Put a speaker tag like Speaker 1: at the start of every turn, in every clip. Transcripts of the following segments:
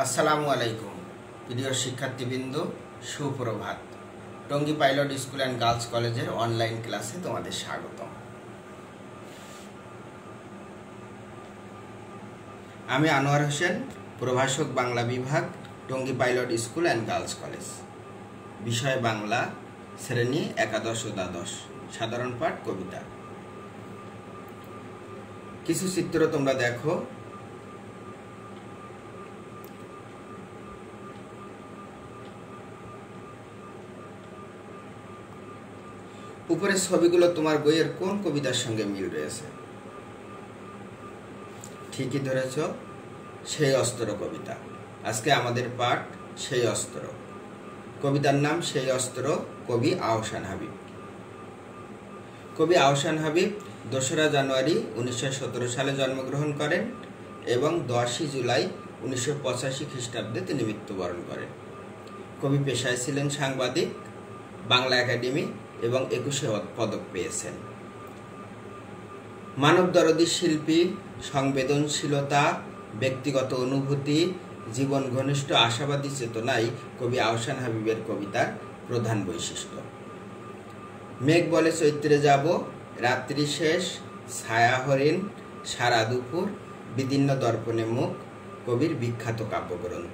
Speaker 1: আসসালামু আলাইকুম প্রিয় শিক্ষার্থীবৃন্দ, সুপ্রভাত। Tongi pilot school and girls কলেজের অনলাইন ক্লাসে তোমাদের স্বাগতম। আমি আনোয়ার হোসেন, প্রভাষক বাংলা বিভাগ, Tongi pilot school and girls college. বিষয় বাংলা, শ্রেণী একাদশ ও দ্বাদশ, সাধারণ পাঠ কবিতা। কিছু চিত্র তোমরা দেখো। উপরের ছবিগুলো তোমার বইয়ের কোন কবিতার সঙ্গে মিল রয়েছে? ঠিকই ধরেছ, সেই অস্ত্র কবিতা। আজকে আমাদের পাঠ সেই অস্ত্র। কবিতার নাম সেই অস্ত্র, কবি আহসান হাবিব। কবি আহসান হাবিব 2রা জানুয়ারি 1917 সালে জন্মগ্রহণ করেন এবং 10ই জুলাই 1985 খ্রিস্টাব্দে তিনি মৃত্যুবরণ করেন। কবি পেশায় ছিলেন সাংবাদিক, বাংলা একাডেমি এবং 21 পদক পেয়েছেন। মানবদরদী শিল্পী, সংবেদনশীলতা, ব্যক্তিগত অনুভূতি, জীবন ঘনিষ্ঠ আশাবাদী চেতনাই কবি আহসান হাবিবের কবিতার প্রধান বৈশিষ্ট্য। মেঘ বলে চৈত্রে যাব, রাত্রি শেষ, ছায়া হরিণ, সারা দুপুর, বিদীর্ণ দর্পণে মুখ কবির বিখ্যাত কাব্যগ্রন্থ।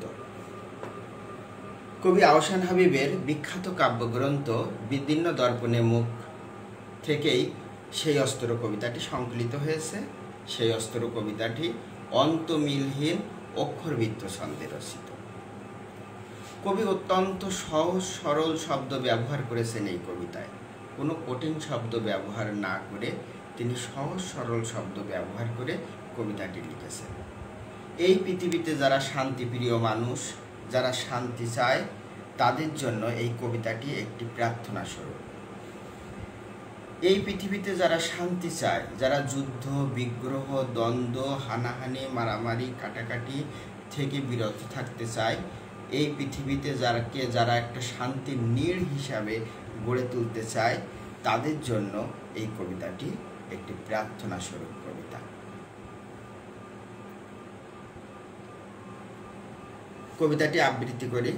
Speaker 1: কবি আহসান হাবিবের বিখ্যাত কাব্যগ্রন্থ বিদীর্ণ দর্পণে মুখ থেকেই সেই অস্ত্র কবিতাটি সংকলিত হয়েছে। সেই অস্ত্র কবিতাটি অন্তমিলহীন অক্ষরবৃত্ত ছন্দে রচিত। কবি অত্যন্ত সহজ সরল শব্দ ব্যবহার করেছেন এই কবিতায়। কোনো কঠিন শব্দ ব্যবহার না করে তিনি সহজ সরল শব্দ ব্যবহার করে কবিতাটি লিখেছেন। এই পৃথিবীতে যারা শান্তিপ্রিয় মানুষ, যারা শান্তি চায়, তাদের জন্য এই কবিতাটি একটি প্রার্থনা স্বরূপ। এই পৃথিবীতে যারা শান্তি চায়, যারা যুদ্ধ, বিগ্রহ, দ্বন্দ্ব, হানাহানি, মারামারি, কাটাকাটি থেকে বিরত থাকতে চায়, এই পৃথিবীতে যারা একটা শান্তির নীড় হিসাবে গড়ে তুলতে চায়, তাদের জন্য এই কবিতাটি একটি প্রার্থনা স্বরূপ কবিতা। কবিতাটি আবৃত্তি করি।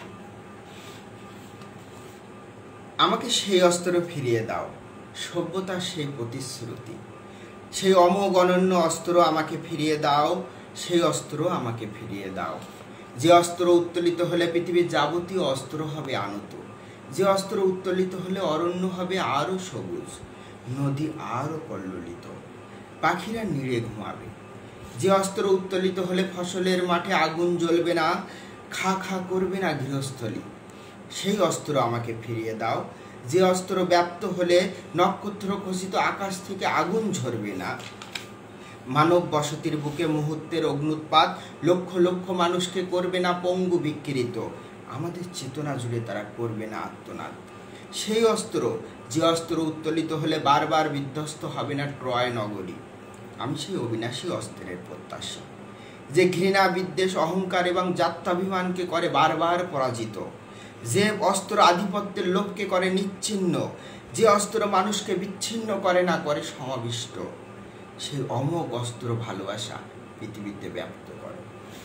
Speaker 1: আমাকে সেই অস্ত্র ফিরিয়ে দাও, সভ্যতার সেই প্রতিশ্রুতি, সেই অমোঘ অনন্য অস্ত্র আমাকে ফিরিয়ে দাও, সেই অস্ত্র আমাকে ফিরিয়ে দাও। যে অস্ত্র উত্তোলিত হলে পৃথিবীর যাবতীয় অস্ত্র হবে আনত, যে অস্ত্র উত্তোলিত হলে অরণ্য হবে আরও সবুজ, নদী আরও কল্লোলিত, পাখিরা নিড়ে ঘুমাবে। যে অস্ত্র উত্তোলিত হলে ফসলের মাঠে আগুন জ্বলবে না, খা খা করবে না গৃহস্থলী, সেই অস্ত্র আমাকে ফিরিয়ে দাও। যে অস্ত্র ব্যাপ্ত হলে নক্ষত্র খচিত আকাশ থেকে আগুন ঝরবে না, মানব বসতির বুকে মুহূর্তের অগ্নুৎপাত লক্ষ লক্ষ মানুষকে করবে না পঙ্গু বিকৃত, আমাদের চেতনা জুড়ে তারা করবে না আত্মনাদ। সেই অস্ত্র, যে অস্ত্র উত্তোলিত হলে বারবার বিধ্বস্ত হবে না ট্রয় নগরী। আমি সেই অবিনাশী অস্ত্রের প্রত্যাশী, যে ঘৃণা, বিদ্বেষ, অহংকার এবং জাত্যাভিমানকে করে বারবার পরাজিত, যে অস্ত্র আধিপত্যের লোভকে করে নিচ্ছিন্ন, যে অস্ত্র মানুষকে বিচ্ছিন্ন করে না, করে সমাবিষ্ট, সেই অমোঘ অস্ত্র ভালোবাসা পৃথিবীতে ব্যাপ্ত করে।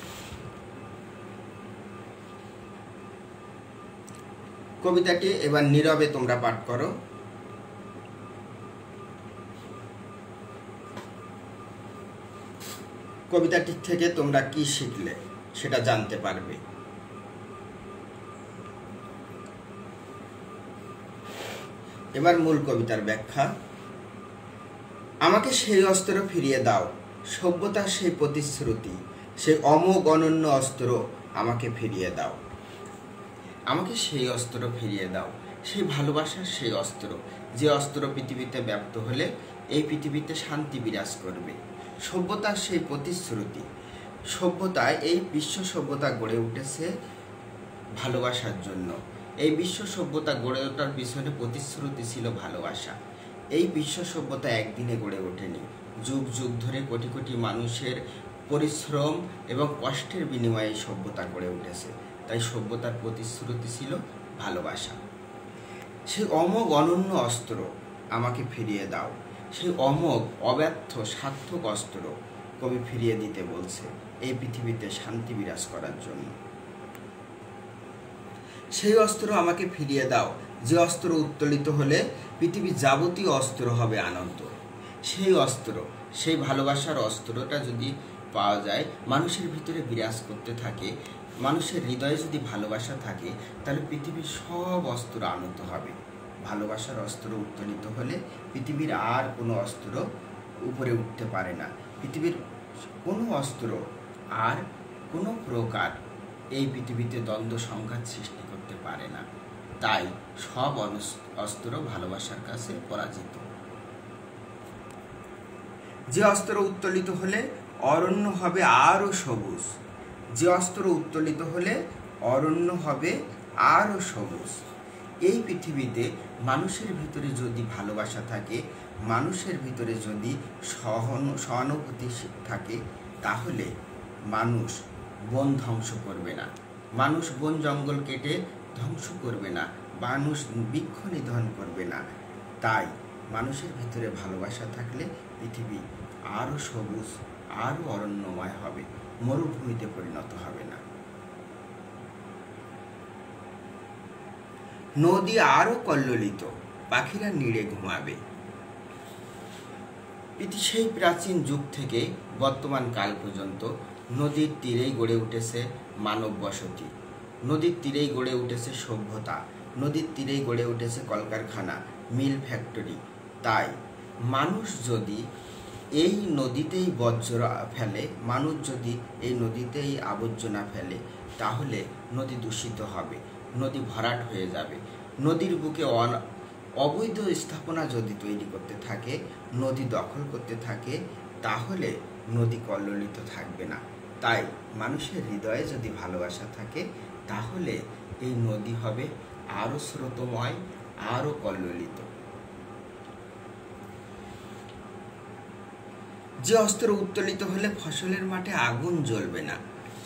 Speaker 1: কবিতাটি এবার নীরবে তোমরা পাঠ করো। কবিতাটি থেকে তোমরা কি শিখলে সেটা জানতে পারবে। এবার মূল কবিতার ব্যাখ্যা। আমাকে সেই অস্ত্র ফিরিয়ে দাও, সভ্যতার সেই প্রতিশ্রুতি, সেই অমোঘ অনন্য অস্ত্র আমাকে ফিরিয়ে দাও। আমাকে সেই অস্ত্র ফিরিয়ে দাও, সেই ভালোবাসার সেই অস্ত্র, যে অস্ত্র পৃথিবীতে ব্যাপ্ত হলে এই পৃথিবীতে শান্তি বিরাজ করবে। সভ্যতার সেই প্রতিশ্রুতি, সভ্যতায় এই বিশ্ব সভ্যতা গড়ে উঠেছে ভালোবাসার জন্য। এই বিশ্ব সভ্যতা গড়ে ওঠার পিছনে প্রতিশ্রুতি ছিল ভালোবাসা। এই বিশ্ব সভ্যতা একদিনে গড়ে ওঠেনি, যুগ যুগ ধরে কোটি কোটি মানুষের পরিশ্রম এবং কষ্টের বিনিময়ে সভ্যতা গড়ে উঠেছে। তাই সভ্যতার প্রতিশ্রুতি ছিল ভালোবাসা। সেই অমোঘ অনন্য অস্ত্র আমাকে ফিরিয়ে দাও, সেই অমোঘ অব্যর্থ সার্থক অস্ত্র কবি ফিরিয়ে দিতে বলছে এই পৃথিবীতে শান্তি বিরাজ করার জন্য। সেই অস্ত্র আমাকে ফিরিয়ে দাও যে অস্ত্র উত্তোলিত হলে পৃথিবীর যাবতীয় অস্ত্র হবে আনন্দ। সেই অস্ত্র, সেই ভালোবাসার অস্ত্রটা যদি পাওয়া যায়, মানুষের ভিতরে বিরাজ করতে থাকে, মানুষের হৃদয়ে যদি ভালোবাসা থাকে, তাহলে পৃথিবীর সব অস্ত্র আনত হবে। ভালোবাসার অস্ত্র উত্তোলিত হলে পৃথিবীর আর কোনো অস্ত্র উপরে উঠতে পারে না। পৃথিবীর কোনো অস্ত্র আর কোনো প্রকার এই পৃথিবীতে দ্বন্দ্ব সংঘাত সৃষ্টি করতে পারে না। তাই সব অস্ত্র ভালোবাসার কাছে পরাজিত। যে অস্ত্র উত্তোলিত হলে অরণ্য হবে আরও সবুজ। যে অস্ত্র উত্তোলিত হলে অরণ্য হবে আরও সবুজ। এই পৃথিবীতে মানুষের ভিতরে যদি ভালোবাসা থাকে, মানুষের ভিতরে যদি সহানুভূতি থাকে, তাহলে মানুষ বন ধ্বংস করবে না, মানুষ বন জঙ্গল কেটে ধ্বংস করবে না, মানুষ বৃক্ষ নিধন করবে না। তাই মানুষের ভিতরে ভালোবাসা থাকলে পৃথিবী আরও সবুজ, আরও অরণ্যময় হবে, মরুভূমিতে পরিণত হবে না। নদী আরও কল্লোলিত, পাখিরা নীড়ে ঘুমাবে। সেই প্রাচীন যুগ থেকে বর্তমান কাল পর্যন্ত নদীর তীরেই গড়ে উঠেছে মানব বসতি, নদীর তীরেই গড়ে উঠেছে সভ্যতা, নদীর তীরেই গড়ে উঠেছে কলকারখানা, মিল, ফ্যাক্টরি। তাই মানুষ যদি এই নদীতেই বর্জ্য ফেলে, মানুষ যদি এই নদীতেই আবর্জনা ফেলে, তাহলে নদী দূষিত হবে, নদী ভরাট হয়ে যাবে। নদীর বুকে অবৈধ স্থাপনা যদি তৈরি করতে থাকে, নদী দখল করতে থাকে, তাহলে নদী কল্লোলিত থাকবে না। তাই মানুষের হৃদয়ে যদি ভালোবাসা থাকে, তাহলে এই নদী হবে আরও স্রোতময়, আরও কল্লোলিত। যে অস্ত্র উত্তোলিত হলে ফসলের মাঠে আগুন জ্বলবে না।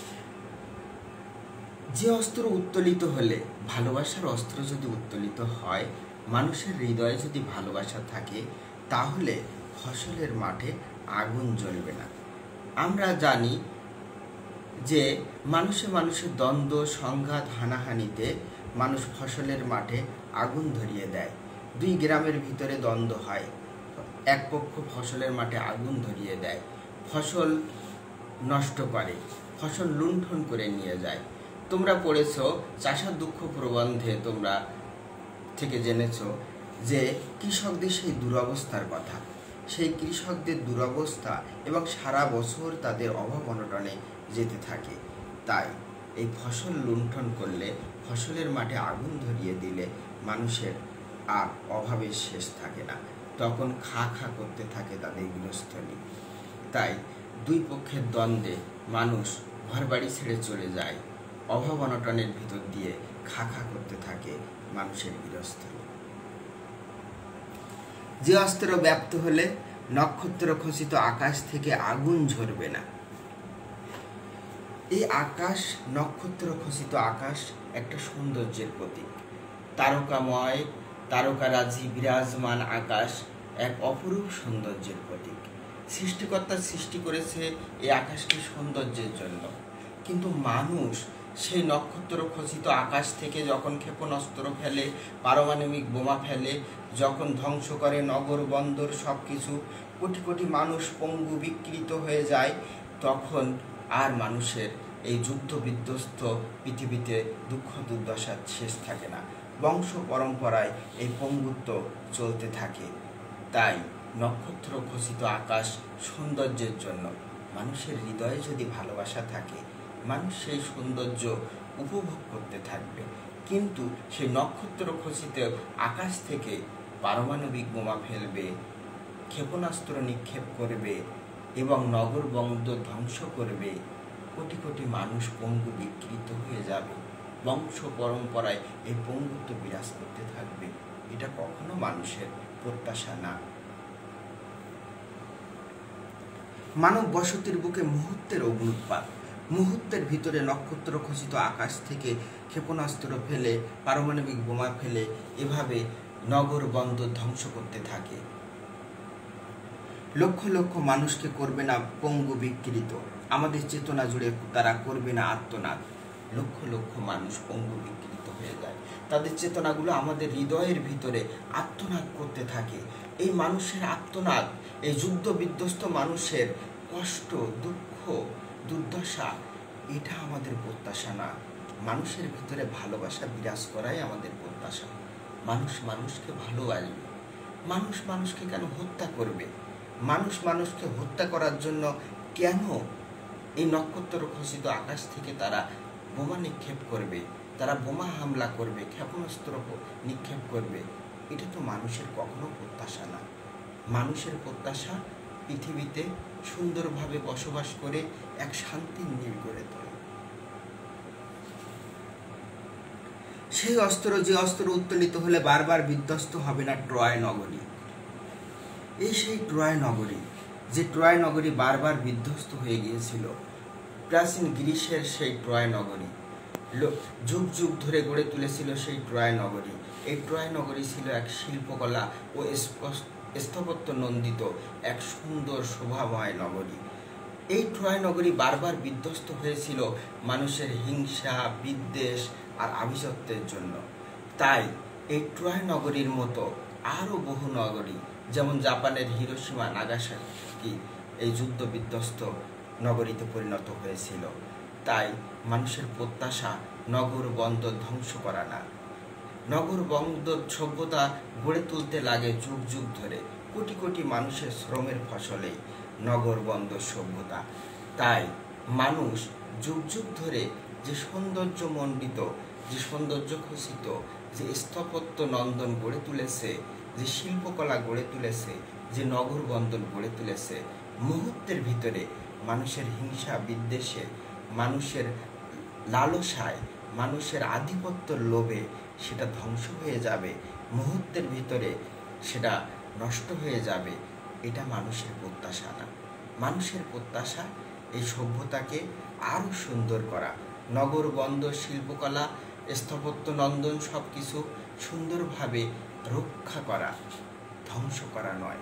Speaker 1: যে অস্ত্র উত্তোলিত হলে, ভালোবাসার অস্ত্র যদি উত্তোলিত হয়, মানুষের হৃদয়ে যদি ভালোবাসা থাকে, তাহলে ফসলের মাঠে আগুন জ্বলবে না। আমরা জানি যে মানুষের দ্বন্দ্ব সংঘাত হানাহানিতে মানুষ ফসলের মাঠে আগুন ধরিয়ে দেয়। দুই গ্রামের ভিতরে দ্বন্দ্ব হয়, এক পক্ষ ফসলের মাঠে আগুন ধরিয়ে দেয়, ফসল নষ্ট করে, ফসল লুণ্ঠন করে নিয়ে যায়। তোমরা পড়েছ চাষার দুঃখ প্রবন্ধে, তোমরা থেকে জেনেছ যে কৃষকদের সেই দুরবস্থার কথা, সেই কৃষকদের দুরবস্থা এবং সারা বছর তাদের অভাব অনটনে যেতে থাকে। তাই এই ফসল লুণ্ঠন করলে, ফসলের মাঠে আগুন ধরিয়ে দিলে মানুষের আর অভাবের শেষ থাকে না, তখন খা খা করতে থাকে তাদের গৃহস্থলী। তাই দুই পক্ষের দ্বন্দ্বে মানুষ ঘরবাড়ি ছেড়ে চলে যায়, অভাব অনটনের ভিতর দিয়ে খা খা করতে থাকে মানুষের গৃহস্থলী। যে অস্ত্র ব্যাপ্ত হলে নক্ষত্র খচিত আকাশ থেকে আগুন ঝরবে না। এই আকাশ, নক্ষত্র খচিত আকাশ একটা সৌন্দর্যের প্রতীক। তারকাময়, তারকারাজি বিরাজমান আকাশ এক অপরূপ সৌন্দর্যের প্রতীক। সৃষ্টিকর্তা সৃষ্টি করেছে এই আকাশকে সৌন্দর্যের জন্য, কিন্তু মানুষ সেই নক্ষত্র খচিত আকাশ থেকে যখন ক্ষেপণাস্ত্র ফেলে, পারমাণবিক বোমা ফেলে, যখন ধ্বংস করে নগর বন্দর সব কিছু, কোটি কোটি মানুষ পঙ্গু বিকৃত হয়ে যায়, তখন আর মানুষের এই যুদ্ধ বিধ্বস্ত পৃথিবীতে দুঃখ দুর্দশার শেষ থাকে না, বংশ পরম্পরায় এই পঙ্গুত্ব চলতে থাকে। তাই নক্ষত্র খচিত আকাশ সৌন্দর্যের জন্য। মানুষের হৃদয়ে যদি ভালোবাসা থাকে, মানুষ সেই সৌন্দর্য উপভোগ করতে থাকবে। কিন্তু সেই নক্ষত্র খচিত আকাশ থেকে পারমাণবিক বোমা ফেলবে, ক্ষেপণাস্ত্র নিক্ষেপ করবে এবং নগর বন্দর ধ্বংস করবে, কোটি কোটি মানুষ পঙ্গু বিকৃত হয়ে যাবে, বংশ পরম্পরায় এই পঙ্গুত্ব বিরাজ করতে থাকবে। এটা কখনো মানুষের প্রত্যাশা না। মানব বসতির বুকে মুহূর্তের অগ্নুৎপাত, মুহূর্তের ভিতরে নক্ষত্র খচিত আকাশ থেকে ক্ষেপণাস্ত্র ফেলে, পারমাণবিক বোমা ফেলে, এভাবে নগর বন্দর ধ্বংস করতে থাকে। লক্ষ লক্ষ মানুষকে করবে না পঙ্গু বিকৃত, আমাদের চেতনা জুড়ে তারা করবে না আত্মনাদ। লক্ষ লক্ষ মানুষ পঙ্গু বিকৃত হয়ে যায়, তাদের চেতনাগুলো আমাদের হৃদয়ের ভিতরে আত্মনাদ করতে থাকে। এই মানুষের আত্মনাদ, এই যুদ্ধ বিধ্বস্ত মানুষের কষ্ট, দুঃখ, দুর্দশা, এটা আমাদের প্রত্যাশা না। মানুষের ভিতরে ভালোবাসা বিরাজ করাই আমাদের প্রত্যাশা। মানুষ মানুষকে ভালোবাসবে। মানুষ মানুষকে কেন হত্যা করবে? মানুষ মানুষকে হত্যা করার জন্য কেন এই নক্ষত্র খচিত আকাশ থেকে তারা বোমা নিক্ষেপ করবে, তারা বোমা হামলা করবে, ক্ষেপণাস্ত্র নিক্ষেপ করবে? এটা তো মানুষের কখনো প্রত্যাশা না। মানুষের প্রত্যাশা পৃথিবীতে সুন্দরভাবে বসবাস করে এক শান্তির নীড় গড়ে তোলা। সেই অস্ত্র, যে অস্ত্র উত্তোলিত হলে বারবার বিধ্বস্ত হবে না ট্রয় নগরী। এই সেই ট্রয় নগরী, যে ট্রয় নগরী বারবার বিধ্বস্ত হয়ে গিয়েছিল। প্রাচীন গ্রিসের সেই ট্রয় নগরী যুগ যুগ ধরে গড়ে তুলেছিল সেই ট্রয় নগরী। এই ট্রয় নগরী ছিল এক শিল্পকলা ও স্থাপত্য নন্দিত এক সুন্দর শোভাময় নগরী। এই ট্রয় নগরী বারবার বিধ্বস্ত হয়েছিল মানুষের হিংসা, বিদ্বেষ আর আভিজাত্যের জন্য। তাই এই ট্রয় নগরীর মতো আরও বহু নগরী, যেমন জাপানের হিরোশিমা, নাগাসাকি, এই যুদ্ধ বিধ্বস্ত নগরীতে পরিণত হয়েছিল। তাই মানুষের প্রত্যাশা নগর বন্দর ধ্বংস করা না। নগর বন্দর সভ্যতা গড়ে তুলতে লাগে যুগ যুগ ধরে, কোটি কোটি মানুষের শ্রমের ফসলে নগর বন্দর সভ্যতা। তাই মানুষ যুগ যুগ ধরে যে সৌন্দর্যমণ্ডিত, যে সৌন্দর্য খচিত, যে স্থাপত্য নন্দন গড়ে তুলেছে, যে শিল্পকলা গড়ে তুলেছে, যে নগর বন্দর গড়ে তুলেছে, মুহূর্তের ভিতরে মানুষের হিংসা বিদ্বেষে, মানুষের লালসায়, মানুষের আধিপত্যর লোভে সেটা ধ্বংস হয়ে যাবে, মুহূর্তের ভিতরে সেটা নষ্ট হয়ে যাবে। এটা মানুষের প্রত্যাশা না। মানুষের প্রত্যাশা এই সভ্যতাকে আরও সুন্দর করা, নগর বন্দর, শিল্পকলা, স্থাপত্য নন্দন সব কিছু সুন্দরভাবে রক্ষা করা, ধ্বংস করা নয়।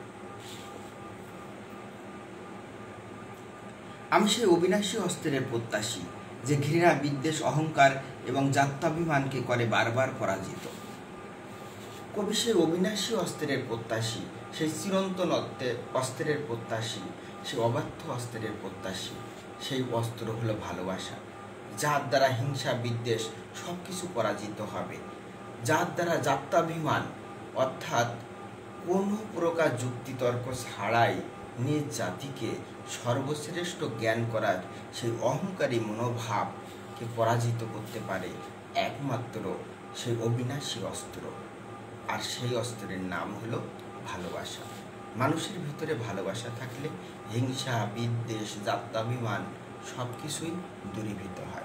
Speaker 1: আমি সেই অবিনাশী অস্ত্রের প্রত্যাশী, যে ঘৃণা, বিদ্বেষ, অহংকার এবং জাত্যাভিমানকে করে বারবার পরাজিত। কবি সেই অবিনাশী অস্ত্রের প্রত্যাশী, সেই চিরন্তন অস্ত্রের প্রত্যাশী, সেই অব্যর্থ অস্ত্রের প্রত্যাশী। সেই অস্ত্র হলো ভালোবাসা, যার দ্বারা হিংসা, বিদ্বেষ সব কিছু পরাজিত হবে, যার দ্বারা জাত্যাভিমান অর্থাৎ কোনো প্রকার যুক্তিতর্ক ছাড়াই নিজ জাতিকে সর্বশ্রেষ্ঠ জ্ঞান করার সেই অহংকারী মনোভাবকে পরাজিত করতে পারে একমাত্র সেই অবিনাশী অস্ত্র। আর সেই অস্ত্রের নাম হলো ভালোবাসা। মানুষের ভিতরে ভালোবাসা থাকলে হিংসা, বিদ্বেষ, জাত্যাভিমান সব কিছুই দূরীভূত হয়।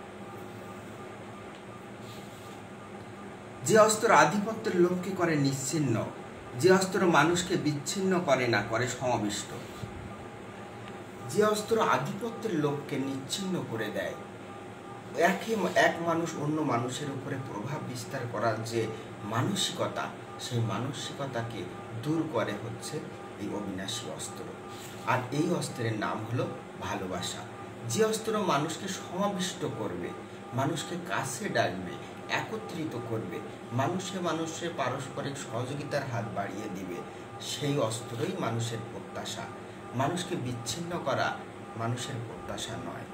Speaker 1: যে অস্ত্র আধিপত্যের লোভকে করে নিশ্চিহ্ন, যে অস্ত্র মানুষকে বিচ্ছিন্ন করে না, করে সমাবিষ্ট, যে অস্ত্র আধিপত্যের লোভকে নিচ্ছিন্ন করে দেয়, এক মানুষ অন্য মানুষের উপরে প্রভাব বিস্তার করার যে মানসিকতা, সেই মানসিকতাকে দূর করে হচ্ছে এই অবিনাশী অস্ত্র। আর এই অস্ত্রের নাম হলো ভালোবাসা। যে অস্ত্র মানুষকে সমাবিষ্ট করবে, মানুষকে কাছে ডাকবে, একত্রিত করবে, মানুষে পারস্পরিক সহযোগিতার হাত বাড়িয়ে দিবে, সেই অস্ত্রই মানুষের প্রত্যাশা। মানুষকে বিচ্ছিন্ন করা মানুষের প্রত্যাশা নয়।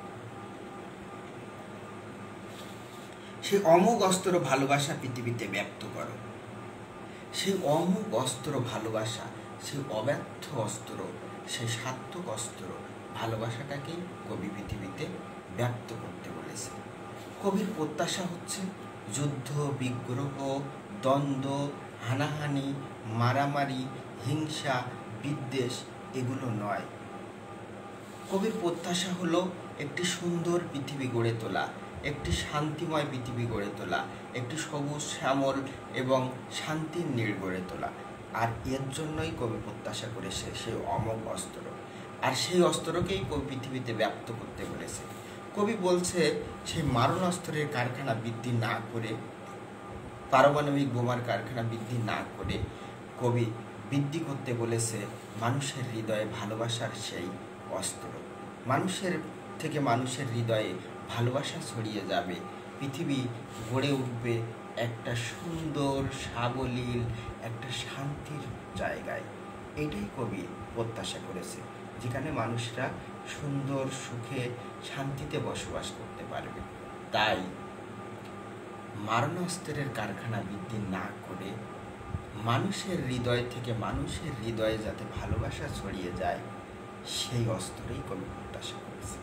Speaker 1: সেই অমোঘ অস্ত্র ভালোবাসা পৃথিবীতে ব্যক্ত করো। সেই অমোঘ অস্ত্র ভালোবাসা, সেই অব্যর্থ অস্ত্র, সেই সার্থক অস্ত্র ভালোবাসাটাকেই কবি পৃথিবীতে ব্যক্ত করতে বলেছে। কবির প্রত্যাশা হচ্ছে যুদ্ধ, বিগ্রহ, দ্বন্দ্ব, হানাহানি, মারামারি, হিংসা, বিদ্বেষ এগুলো নয়। কবির প্রত্যাশা হলো একটি সুন্দর পৃথিবী গড়ে তোলা, একটি শান্তিময় পৃথিবী গড়ে তোলা, একটি সবুজ শ্যামল এবং শান্তির নীড় গড়ে তোলা। আর এর জন্যই কবি প্রত্যাশা করেছে সেই অমোঘ অস্ত্র। আর সেই অস্ত্রকেই কবি পৃথিবীতে ব্যক্ত করতে বলেছে। কবি বলছে সেই মারণাস্ত্রের কারখানা বৃদ্ধি না করে, পারমাণবিক বোমার কারখানা বৃদ্ধি না করে কবি বৃদ্ধি করতে বলেছে মানুষের হৃদয়ে ভালোবাসার সেই অস্ত্র। মানুষের থেকে মানুষের হৃদয়ে ভালোবাসা ছড়িয়ে যাবে, পৃথিবী গড়ে উঠবে একটা সুন্দর সাবলীল একটা শান্তির জায়গায়। এইটাই কবি প্রত্যাশা করেছে, যেখানে মানুষরা সুন্দর সুখে শান্তিতে বসবাস করতে পারবে। তাই মারণাস্ত্রের কারখানা বৃদ্ধি না করে মানুষের হৃদয় থেকে মানুষের হৃদয়ে যাতে ভালোবাসা ছড়িয়ে যায়, সেই অস্ত্রেই কবি প্রত্যাশা করেছে।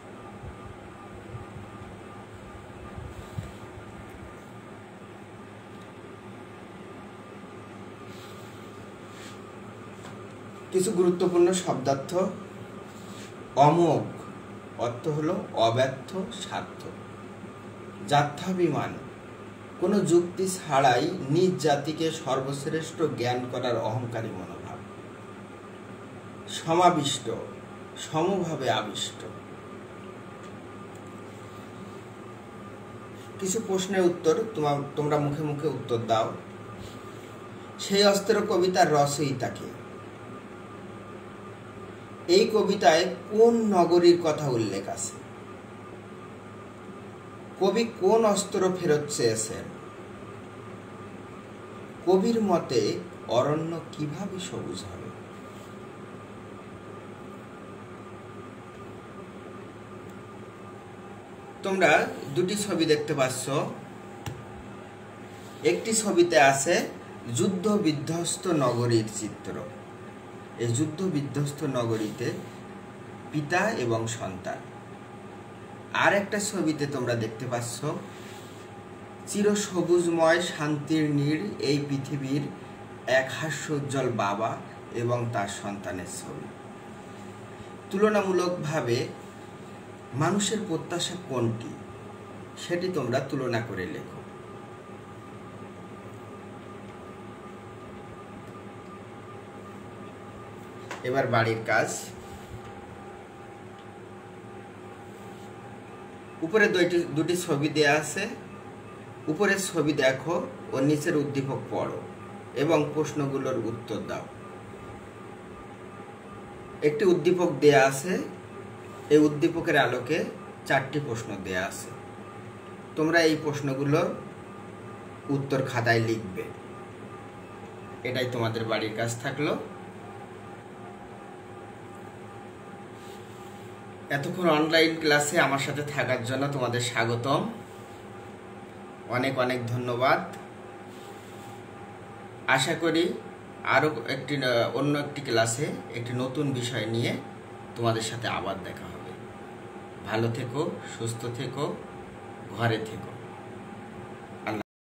Speaker 1: কিছু গুরুত্বপূর্ণ শব্দার্থ। অমোঘ অর্থ হলো অব্যর্থ, সার্থক। জাত্যাভিমান কোনো যুক্তি ছাড়াই নিজ জাতিকে সর্বশ্রেষ্ঠ জ্ঞান করার অহংকারী মনোভাব। সমাবিষ্ট সমভাবে আবিষ্ট। কিছু প্রশ্নের উত্তর তোমরা মুখে মুখে উত্তর দাও। সেই অস্ত্র কবিতার রচয়িতাকে। এই কবিতায় কোন নগরীর কথা উল্লেখ আছে? কবি কোন অস্ত্র ফেরত চেয়েছেন? কবির মতে অরণ্য কিভাবে সবুজ হবে? তোমরা দুটি ছবি দেখতে পাচ্ছ। একটি ছবিতে আছে যুদ্ধ বিধ্বস্ত নগরীর চিত্র। এই যুদ্ধ বিধ্বস্ত নগরীতে পিতা এবং সন্তান। আর একটা ছবিতে তোমরা দেখতে পাচ্ছ চিরসবুজময় শান্তির নীড় এই পৃথিবীর এক হাস্যোজ্জ্বল বাবা এবং তার সন্তানের ছবি। তুলনামূলকভাবে মানুষের প্রত্যাশা কোনটি, সেটি তোমরা তুলনা করে লেখো। এবার বাড়ির কাজ। উপরে দুটি ছবি দেয়া আছে। উপরের ছবি দেখো ও নিচের উদ্দীপক পড়ো এবং প্রশ্নগুলোর উত্তর দাও। একটি উদ্দীপক দেয়া আছে। এই উদ্দীপকের আলোকে 4টি প্রশ্ন দেয়া আছে। তোমরা এই প্রশ্নগুলোর উত্তর খাতায় লিখবে। এটাই তোমাদের বাড়ির কাজ থাকলো। এতক্ষণ অনলাইন ক্লাসে আমার সাথে থাকার জন্য তোমাদের স্বাগতম। অনেক অনেক ধন্যবাদ। আশা করি আরও অন্য একটি ক্লাসে একটি নতুন বিষয় নিয়ে তোমাদের সাথে আবার দেখা হবে। ভালো থেকো, সুস্থ থেকো, ঘরে থেকো।